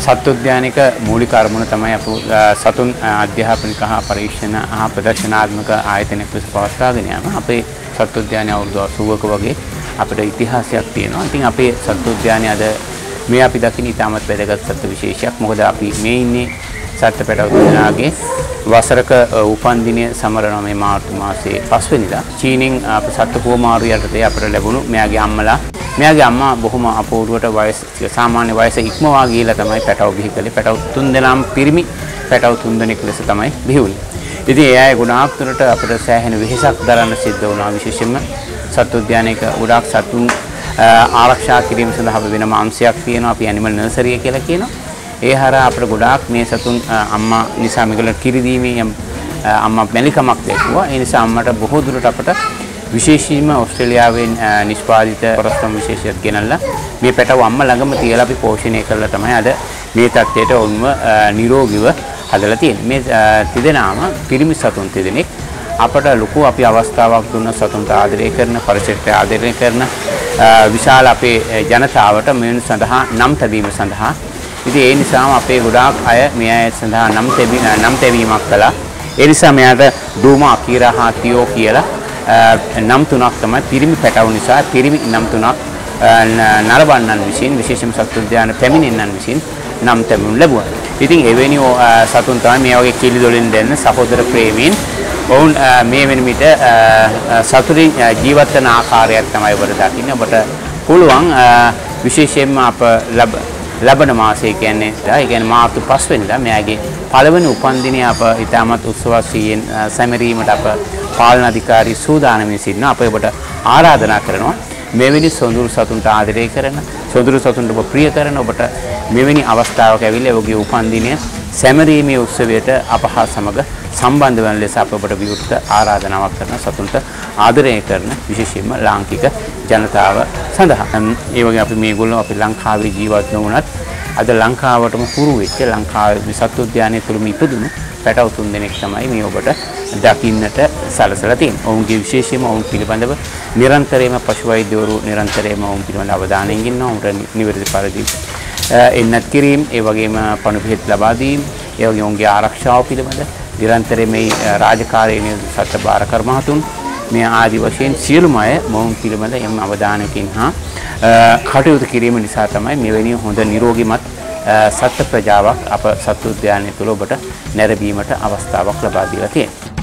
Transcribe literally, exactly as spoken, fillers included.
සත්වෝද්‍යානික මූලික අරමුණ තමයි අප සතුන් අධ්‍යාපනික හා පරීක්ෂණ හා ප්‍රදර්ශනාත්මක ආයතනයක් ලෙස පවත්වාගෙන යාම. අපේ සත්වෝද්‍යානය අවුරුදු අසූවක වගේ අපිට ඉතිහාසයක් තියෙනවා. ඉතින් අපේ සත්වෝද්‍යානය අද මේ අපි දකින ඉතාමත් වැදගත් සත්ත්ව විශේෂයක්. මොකද අපි මේ ඉන්නේ සත්ත්ව පැටව දෙදෙනාගේ වසරක උපන්දිනය සමරන මේ මාර්තු මාසයේ පස්වෙනිදා චීනෙන් අප සත්ත්ව කුමාරු යටතේ අපිට ලැබුණු මෙයාගේ අම්මලා මෙයාගේ අම්මා බොහොම අපූර්වට වයස සාමාන්‍ය වයස ඉක්මවා ගිහිලා තමයි පැටව බිහි කළේ. පැටව තුන් දෙනාම පිරිමි පැටව තුන් දෙනෙක් ලෙස තමයි බිහි වුණේ. ඉතින් ඒ අය ගුණාක් තුරට අපිට සෑහෙන වෙහෙසක් දරන්න සිද්ධ වුණා. විශේෂයෙන්ම සත්වෝද්‍යානයක ගොඩාක් සතුන් ආරක්ෂා කිරීම සඳහා වෙනම අංශයක් තියෙනවා. අපි ඇනිමල් නර්සරිය කියලා කියනවා. ඒ හරහා අපිට ගොඩාක් මේ සතුන් අම්මා නිසා මේගොල්ලෝ කිරි දීමේ අම්මා මැලිකමක් දැක්වුවා. ඒ නිසා අම්මට බොහෝ දුරට අපිට විශේෂයෙන්ම ඕස්ට්‍රේලියාවෙන් නිෂ්පාදිත පොරස්තම් විශේෂයක් ගෙනල්ලා මේ පැටව අම්මා ළඟම තියලා අපි පෝෂණය කරලා තමයි අද මේ තත්ත්වයට ඔවුන්ව නිරෝගීව හදලා තියෙන්නේ. මේ තිදෙනාම පිරිමි සතුන් තිදෙනෙක් අපට ලොකු අපි අවස්ථාවක් දුන්න සතුන්ට ආදරය කරන පරිසරයට ආදරය කරන විශාල අපේ ජනතාවට මේ සඳහා නම් තැබීම සඳහා ඉතින් ඒ නිසාම අපේ ගොඩාක් අය මේ අය සඳහා නම් තැබීම නම් තැබීමක් කළා. ඒ නිසා මෙයාට ඩූම අකීරා හා තියෝ කියලා නම් තුනක් තමයි පිරිමි පැටව නිසා පිරිමි නම් තුනක් නරඹන්නන් විසින් විශේෂම සත්වෝද්‍යාන පැමිණෙන්නන් විසින් නම් තැබුම් ලැබුවා. ඉතින් එවැනි සතුන් තමයි මේ වගේ කිලි දොලින් දෙන්න සහෝදර ප්‍රේමීන් ඔවුන් මේ වෙන විට සතුටින් ජීවත් වෙන ආකාරයක් තමයි ඔබට දකින්න. ඔබට පුළුවන් විශේෂයෙන්ම අප ලබන මාසයේ කියන්නේ ඒ කියන්නේ මාර්තු පස්වෙනිදා මෙයාගේ පළවෙනි උපන්දිනය අප ඉතාමත් උත්සවයෙන් සැමරීමට අප පාලන අධිකාරී සූදානම්ව සිටිනවා. අප ඔබට ආරාධනා කරනවා මෙවැනි සොඳුරු සතුන්ට ආදරය කරන සොඳුරු සතුන්ට ඔබ ප්‍රිය කරන ඔබට මෙවැනි අවස්ථාවක් ඇවිල්ලා ඔබගේ උපන්දිනය සැමරීමේ උත්සවයට අප හා සමග සම්බන්ධ වන ලෙස අප ඔබට විවෘත ආරාධනාවක් කරන සතුන්ට ආදරය කරන විශේෂයෙන්ම ලාංකික ජනතාව සඳහා. ඒ වගේ අපි මේගොල්ලෝ අපි ලංකාවේ ජීවත් නොවුනත් අද ලංකාවටම හුරු වෙච්ච ලංකාවේ සත්වෝද්‍යානය තුළම ඉපදුණු පැටව තුන් දෙනෙක් තමයි මේ ඔබට දකින්නට සලසලා තියෙන්නේ. ඔවුන්ගේ විශේෂයෙන්ම ඔවුන් පිළිබඳව නිරන්තරයෙන්ම පශු වෛද්‍යවරු නිරන්තරයෙන්ම ඔවුන් පිළිබඳව අවධානයෙන් ඉන්නවා. ඔවුන්ට නිවැරදි පරිදි එන්නත් කිරීම, ඒ වගේම පණු බෙහෙත් ලබා දීම, ඒ වගේම ඔවුන්ගේ ආරක්ෂාව පිළිබඳ නිරන්තරයෙන් මේ රාජකාරී සත්ත්ව බාරකර මහතුන් මේ ආදි වශයෙන් සියලුම අය මොවුන් පිළිබඳ එම් අවධානයකින් හා කටයුතු කිරීම නිසා තමයි මෙවැනි හොඳ නිරෝගීමත් සත්ත්ව ප්‍රජාවක් අප සත්වෝද්‍යානය තුළ ඔබට නැරඹීමට අවස්ථාවක් ලබා දීලා තියෙන්නේ.